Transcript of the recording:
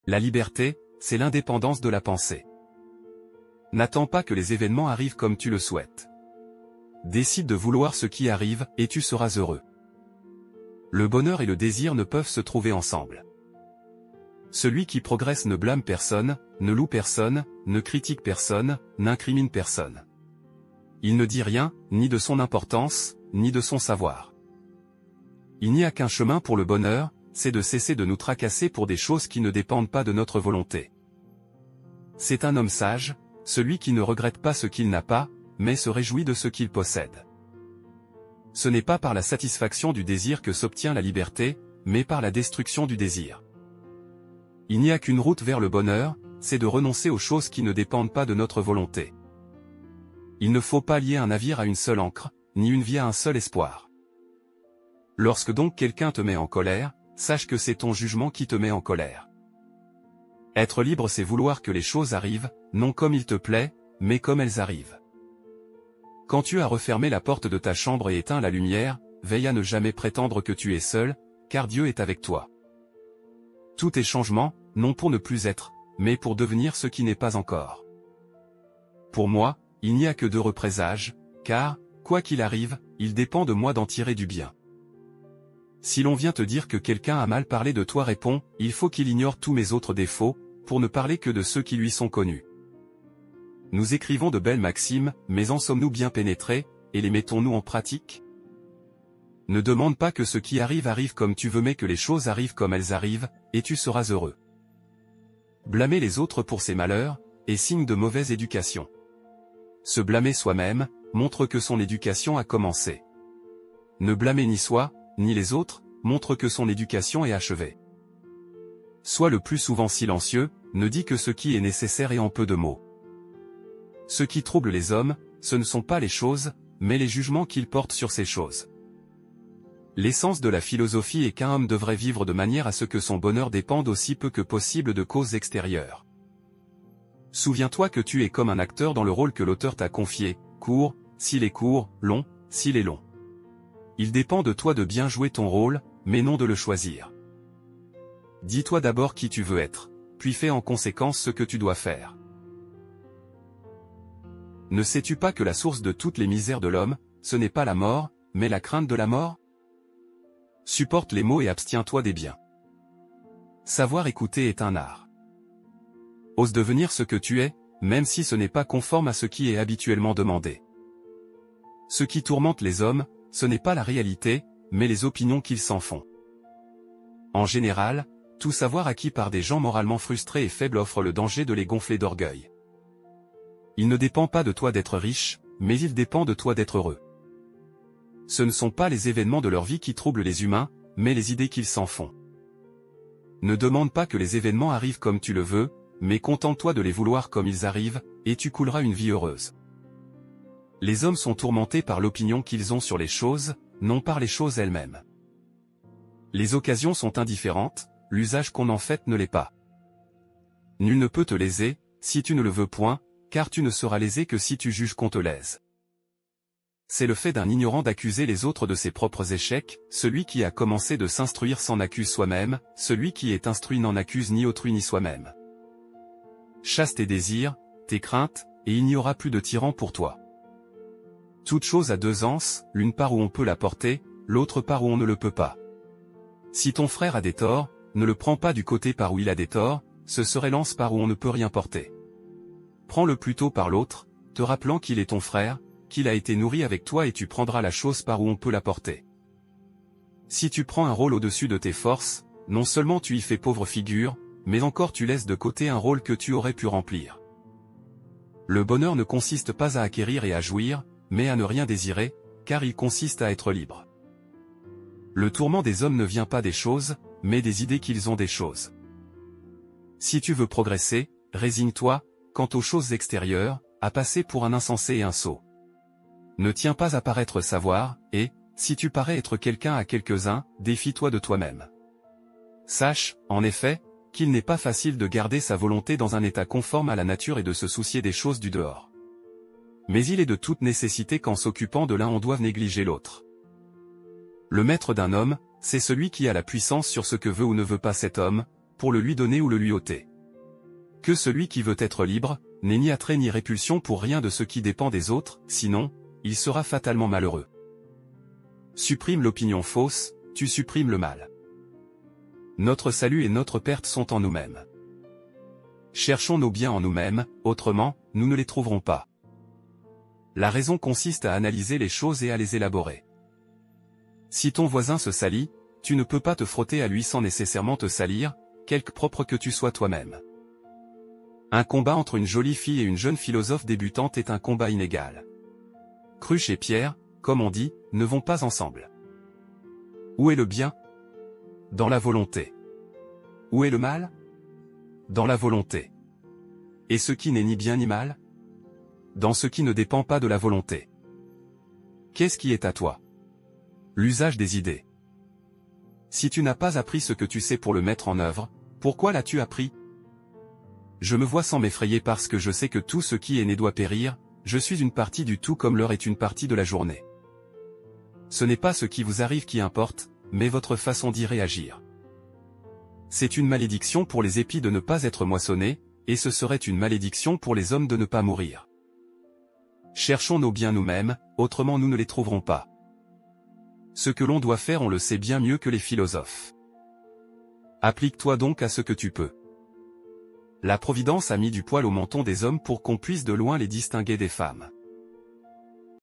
La liberté, c'est l'indépendance de la pensée. N'attends pas que les événements arrivent comme tu le souhaites. Décide de vouloir ce qui arrive, et tu seras heureux. Le bonheur et le désir ne peuvent se trouver ensemble. Celui qui progresse ne blâme personne, ne loue personne, ne critique personne, n'incrimine personne. Il ne dit rien, ni de son importance, ni de son savoir. Il n'y a qu'un chemin pour le bonheur, c'est de cesser de nous tracasser pour des choses qui ne dépendent pas de notre volonté. C'est un homme sage, celui qui ne regrette pas ce qu'il n'a pas, mais se réjouit de ce qu'il possède. Ce n'est pas par la satisfaction du désir que s'obtient la liberté, mais par la destruction du désir. Il n'y a qu'une route vers le bonheur, c'est de renoncer aux choses qui ne dépendent pas de notre volonté. Il ne faut pas lier un navire à une seule ancre, ni une vie à un seul espoir. Lorsque donc quelqu'un te met en colère, sache que c'est ton jugement qui te met en colère. Être libre, c'est vouloir que les choses arrivent, non comme il te plaît, mais comme elles arrivent. Quand tu as refermé la porte de ta chambre et éteint la lumière, veille à ne jamais prétendre que tu es seul, car Dieu est avec toi. Tout est changement, non pour ne plus être, mais pour devenir ce qui n'est pas encore. Pour moi, il n'y a que deux représages, car, quoi qu'il arrive, il dépend de moi d'en tirer du bien. Si l'on vient te dire que quelqu'un a mal parlé de toi, réponds, il faut qu'il ignore tous mes autres défauts, pour ne parler que de ceux qui lui sont connus. Nous écrivons de belles maximes, mais en sommes-nous bien pénétrés, et les mettons-nous en pratique? Ne demande pas que ce qui arrive arrive comme tu veux, mais que les choses arrivent comme elles arrivent, et tu seras heureux. Blâmer les autres pour ses malheurs, est signe de mauvaise éducation. Se blâmer soi-même, montre que son éducation a commencé. Ne blâmer ni soi, ni les autres, montre que son éducation est achevée. Sois le plus souvent silencieux, ne dis que ce qui est nécessaire et en peu de mots. Ce qui trouble les hommes, ce ne sont pas les choses, mais les jugements qu'ils portent sur ces choses. L'essence de la philosophie est qu'un homme devrait vivre de manière à ce que son bonheur dépende aussi peu que possible de causes extérieures. Souviens-toi que tu es comme un acteur dans le rôle que l'auteur t'a confié, court, s'il est court, long, s'il est long. Il dépend de toi de bien jouer ton rôle, mais non de le choisir. Dis-toi d'abord qui tu veux être, puis fais en conséquence ce que tu dois faire. Ne sais-tu pas que la source de toutes les misères de l'homme, ce n'est pas la mort, mais la crainte de la mort? Supporte les maux et abstiens-toi des biens. Savoir écouter est un art. Ose devenir ce que tu es, même si ce n'est pas conforme à ce qui est habituellement demandé. Ce qui tourmente les hommes, ce n'est pas la réalité, mais les opinions qu'ils s'en font. En général, tout savoir acquis par des gens moralement frustrés et faibles offre le danger de les gonfler d'orgueil. Il ne dépend pas de toi d'être riche, mais il dépend de toi d'être heureux. Ce ne sont pas les événements de leur vie qui troublent les humains, mais les idées qu'ils s'en font. Ne demande pas que les événements arrivent comme tu le veux, mais contente-toi de les vouloir comme ils arrivent, et tu couleras une vie heureuse. Les hommes sont tourmentés par l'opinion qu'ils ont sur les choses, non par les choses elles-mêmes. Les occasions sont indifférentes, l'usage qu'on en fait ne l'est pas. Nul ne peut te léser, si tu ne le veux point, car tu ne seras lésé que si tu juges qu'on te lèse. C'est le fait d'un ignorant d'accuser les autres de ses propres échecs, celui qui a commencé de s'instruire s'en accuse soi-même, celui qui est instruit n'en accuse ni autrui ni soi-même. Chasse tes désirs, tes craintes, et il n'y aura plus de tyran pour toi. Toute chose a deux anses, l'une part où on peut la porter, l'autre part où on ne le peut pas. Si ton frère a des torts, ne le prends pas du côté par où il a des torts, ce serait l'anse par où on ne peut rien porter. Prends-le plutôt par l'autre, te rappelant qu'il est ton frère, qu'il a été nourri avec toi et tu prendras la chose par où on peut la porter. Si tu prends un rôle au-dessus de tes forces, non seulement tu y fais pauvre figure, mais encore tu laisses de côté un rôle que tu aurais pu remplir. Le bonheur ne consiste pas à acquérir et à jouir, mais à ne rien désirer, car il consiste à être libre. Le tourment des hommes ne vient pas des choses, mais des idées qu'ils ont des choses. Si tu veux progresser, résigne-toi, quant aux choses extérieures, à passer pour un insensé et un sot. Ne tiens pas à paraître savoir, et, si tu parais être quelqu'un à quelques-uns, défie-toi de toi-même. Sache, en effet, qu'il n'est pas facile de garder sa volonté dans un état conforme à la nature et de se soucier des choses du dehors. Mais il est de toute nécessité qu'en s'occupant de l'un on doive négliger l'autre. Le maître d'un homme, c'est celui qui a la puissance sur ce que veut ou ne veut pas cet homme, pour le lui donner ou le lui ôter. Que celui qui veut être libre, n'ait ni attrait ni répulsion pour rien de ce qui dépend des autres, sinon, il sera fatalement malheureux. Supprime l'opinion fausse, tu supprimes le mal. Notre salut et notre perte sont en nous-mêmes. Cherchons nos biens en nous-mêmes, autrement, nous ne les trouverons pas. La raison consiste à analyser les choses et à les élaborer. Si ton voisin se salit, tu ne peux pas te frotter à lui sans nécessairement te salir, quelque propre que tu sois toi-même. Un combat entre une jolie fille et une jeune philosophe débutante est un combat inégal. Cruche et pierre, comme on dit, ne vont pas ensemble. Où est le bien? Dans la volonté. Où est le mal? Dans la volonté. Et ce qui n'est ni bien ni mal? Dans ce qui ne dépend pas de la volonté. Qu'est-ce qui est à toi? L'usage des idées. Si tu n'as pas appris ce que tu sais pour le mettre en œuvre, pourquoi l'as-tu appris? Je me vois sans m'effrayer parce que je sais que tout ce qui est né doit périr, je suis une partie du tout comme l'heure est une partie de la journée. Ce n'est pas ce qui vous arrive qui importe, mais votre façon d'y réagir. C'est une malédiction pour les épis de ne pas être moissonnés, et ce serait une malédiction pour les hommes de ne pas mourir. Cherchons nos biens nous-mêmes, autrement nous ne les trouverons pas. Ce que l'on doit faire on le sait bien mieux que les philosophes. Applique-toi donc à ce que tu peux. La Providence a mis du poil au menton des hommes pour qu'on puisse de loin les distinguer des femmes.